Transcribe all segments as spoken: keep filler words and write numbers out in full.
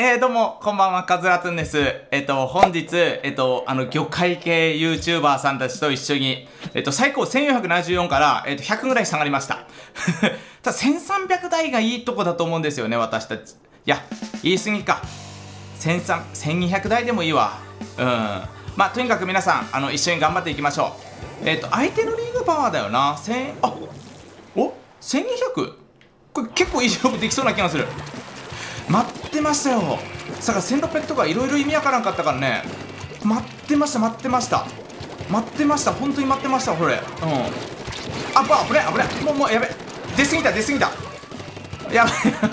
えー、どうも、こんばんは、カズラトゥンです。えっと、本日、えっと、あの、魚介系 YouTuber さんたちと一緒に、えっと、最高せんよんひゃくななじゅうよんから、えっと、ひゃくぐらい下がりました。ただ、せんさんびゃく台がいいとこだと思うんですよね、私たち。いや、言い過ぎか。せんさんびゃく、せんにひゃく台でもいいわ。うん。まあ、とにかく皆さん、あの、一緒に頑張っていきましょう。えっと、相手のリーグパワーだよな。せん、あ、お ?せんにひゃく？ これ結構いい勝負できそうな気がする。待ってましたよ。さかせんろっぴゃくとかいろいろ意味わからんかったからね。待ってました待ってました待ってました。本当に待ってましたこれ。うん。あ、ば危ない危ない。もうもうやべ。出過ぎた出過ぎた。やべ。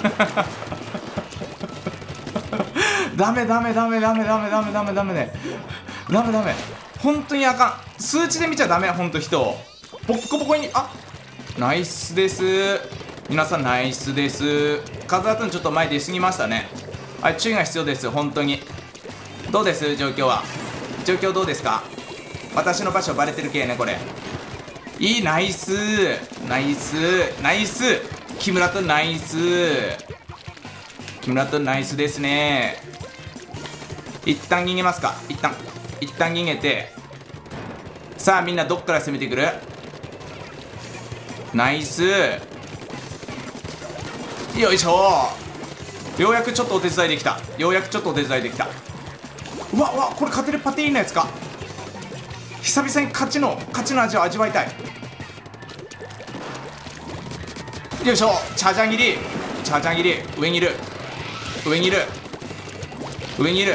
ダメダメダメダメダメダメダメダメね。ダメダメ。本当にあかん。数値で見ちゃダメ。本当人をボッコボコに。あ、ナイスです。皆さんナイスです。カズハトゥンちょっと前出過ぎましたね。はい、注意が必要です。本当に。どうです状況は。状況どうですか。私の場所バレてる系ねこれ。いい、ナイスナイスナイス。木村とナイス。木村とナイスですね。一旦逃げますか。一旦一旦逃げて、さあみんなどっから攻めてくる。ナイス。よいしょ。ようやくちょっとお手伝いできた。ようやくちょっとお手伝いできた。うわうわ、これ勝てるパティーンのやつか。久々に勝ちの勝ちの味を味わいたい。よいしょ。チャージャン切りチャージャン切り。上にいる上にいる上にいる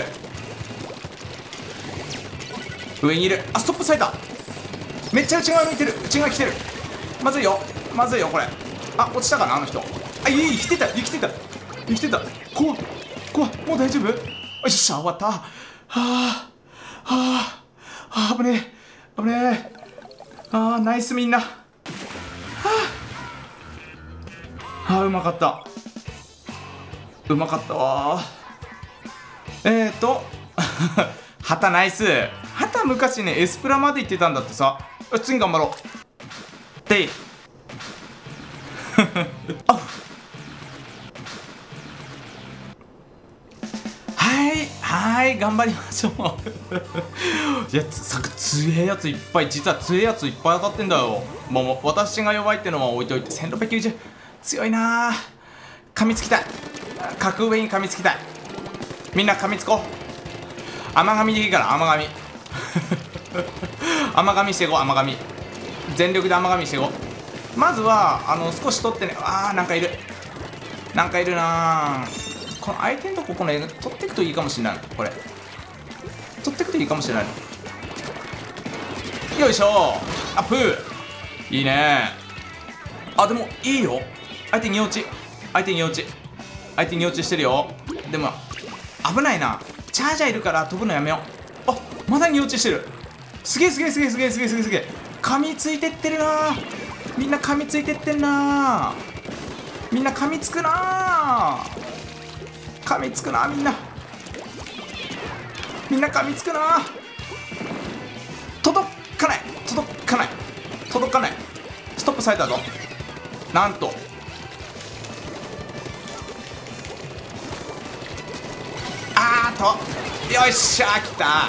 上にいる。あ、ストップされた。めっちゃ内側向いてる。内側来てる。まずいよまずいよこれ。あ、落ちたかなあの人。あ、いい、生きてた生きてた生きてた。怖っ怖っ。もう大丈夫。よっしゃ終わった。はあはあはあ、危ねえ危ねえ。ああナイスみんな。はあ、はあ、うまかったうまかったわ。えーと旗ナイス。旗昔ねエスプラまで行ってたんだってさ。次頑張ろうでいあ、はいはい頑張りましょう。いやさ強えやついっぱい、実は強えやついっぱい当たってんだよ。もう私が弱いってのは置いといてせんろっぴゃくきゅうじゅう強いな。噛みつきたい。格上に噛みつきたい。みんな噛みつこう。甘噛みでいいから甘噛み。甘噛みしていこう。甘噛み全力で甘噛みしていこう。まずはあの少し取ってね。あーなんかいるなんかいるな。この相手のとここの絵取っていくといいかもしれない。これ取っていくといいかもしれない。よいしょ。アップいいね。あ、でもいいよ。相手に落ち相手に落ち相手に落ちしてるよ。でも危ないな。チャージャーいるから飛ぶのやめよう。あ、まだに落ちしてる。すげえすげえすげえすげえすげえすげえすげえ。噛みついてってるな。みんな噛みついてってんな。みんな噛みつくな。噛みつくな。みんなみんな噛みつくな。届かない届かない届かない。ストップされたぞ。なんとあーとよっしゃ来た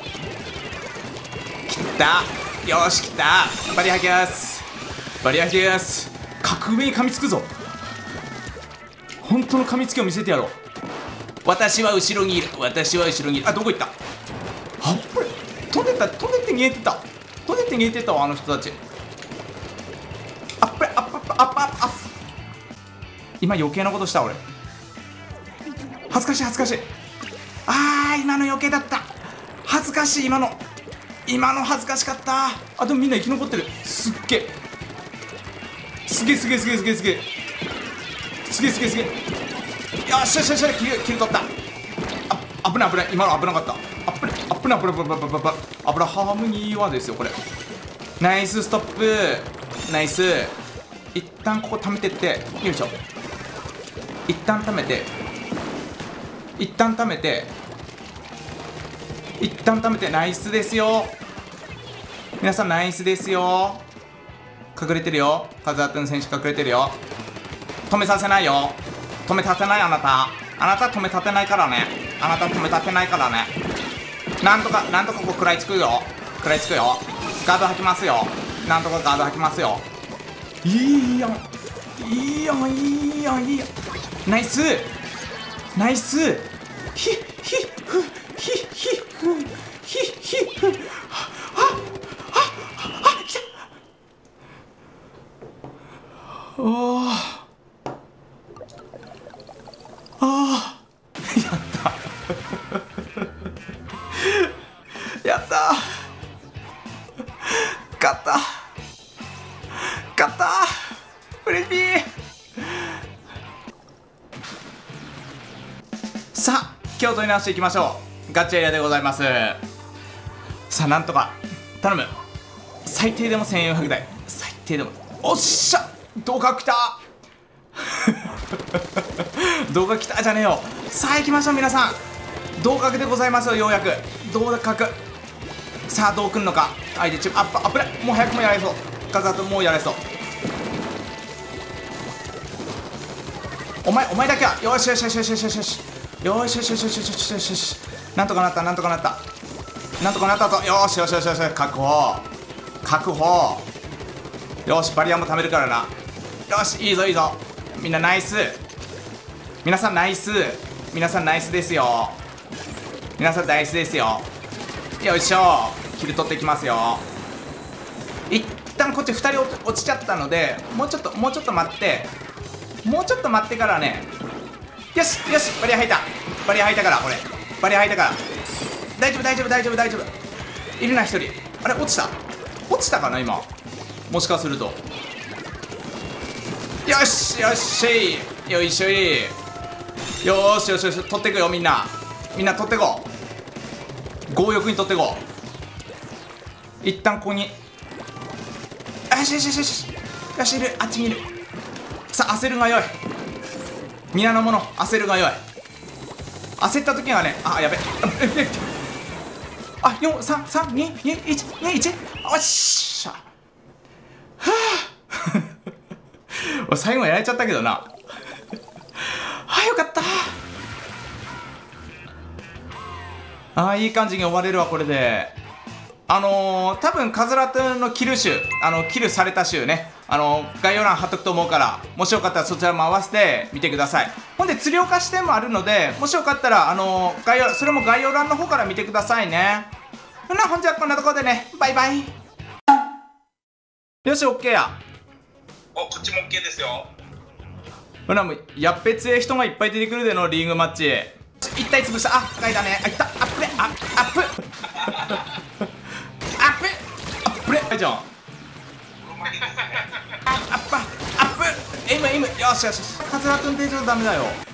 来た。よし来た。バリアキャスバリアキャス。格上に噛みつくぞ。本当の噛みつきを見せてやろう。私は後ろにいる私は後ろにいる。あ、どこ行った。あ、これ飛んでた飛んでって逃げてた飛んでって逃げてたわあの人たち。あっぱれあっぱっぱあっぱっぱ。今余計なことした俺。恥ずかしい恥ずかしい。あー今の余計だった。恥ずかしい今の今の恥ずかしかった。あ、でもみんな生き残ってる。すっげえすげえすげえすげえすげえすげえすげえすげえすげえ。よっしゃよっしゃよっしゃ。キルキル取った。あ、危ない危ない。今の危なかった。あっぶねあっぶねあっぶねあっぶねあっぶねあっぶねあっぶね。ハームニーはですよこれ。ナイスストップナイス。一旦ここ溜めてって。よいしょ。一旦溜めて一旦溜めて一旦溜めて。ナイスですよ皆さん。ナイスですよ。隠れてるよ。カズハトゥン選手隠れてるよ。止めさせないよ。止めさせないあなた。 あなた止め立てないからね。あなた止め立てないからね。なんとかなんとかこう食らいつくよ。食らいつくよ。ガード吐きますよ。なんとかガード吐きますよ。いいやんいいやんいいやんいいやん。ナイスナイス。ひひふひひふひひふ。あああ来た。おーあーやったやった勝った勝ったフレピー。さあ気を取り直していきましょう。ガチエリアでございます。さあなんとか頼む。最低でもせんよんひゃくだい。最低でもおっしゃ動画来た動画来たじゃねえよ。さあ行きましょう皆さん。同格でございますよ。ようやく同格。さあどうくんのか相手チーム。あっあっぶれもう早くもやれそう。カズハともうやれそう。お前お前だけはよしよしよしよしよしよしよしよしよしよしよしよしよしよしよし。なんとかなったなんとかなったなんとかなったぞ。よしよしよしよし確保確保。よしバリアも貯めるからな。よしいいぞいいぞ。みんなナイス。皆さんナイス。皆さんナイスですよ。皆さんナイスですよ。よいしょキル取っていきますよ。一旦こっちふたり落ちちゃったのでもうちょっともうちょっと待ってもうちょっと待ってからね。よしよしバリア吐いたバリア吐いたからこれバリア吐いたから大丈夫大丈夫大丈夫大丈夫。いるなひとり。あれ落ちた落ちたかな今もしかすると。よしよっしいよいしょい。よーしよしよし取っていくよみんなみんな取ってこう。強欲に取ってこう。一旦ここによしよしよしよしよしいるあっちにいる。さあ焦るがよい。皆の者焦るがよい。焦った時はねあやべあよんさんさんににいちにいちおっしゃはあ最後やられちゃったけどなはあよかった。ああいい感じに終われるわこれで。あのー、多分カズラトゥンのキル集あのキルされた集ねあのー、概要欄貼っとくと思うからもしよかったらそちらも合わせてみてください。ほんで釣り岡視点もあるのでもしよかったらあのー、概要それも概要欄の方から見てくださいね。ほなほんじゃこんなところでねバイバイ。よし OK や。 おこっちも OK ですよ。 ほなもうやっべつえ人がいっぱい出てくるでのリーグマッチ一体潰した。あ深いだねあいったアップレあアップアップアップレはいじゃんアッパアップエイムエイムよしよしよしカズラ君手錠ダメだよ。